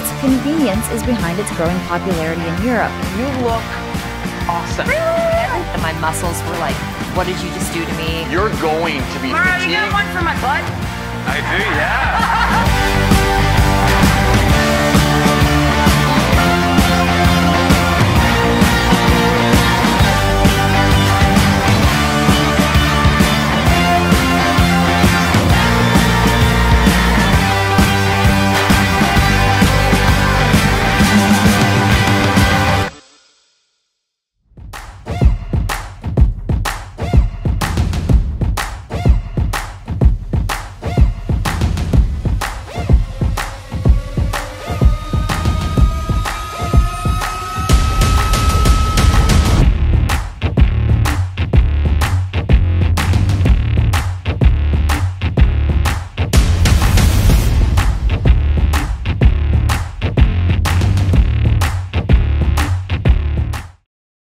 its convenience is behind its growing popularity in Europe. You look awesome. And my muscles were like, what did you just do to me? You're going to be Mara, you got one for my butt? I do, yeah.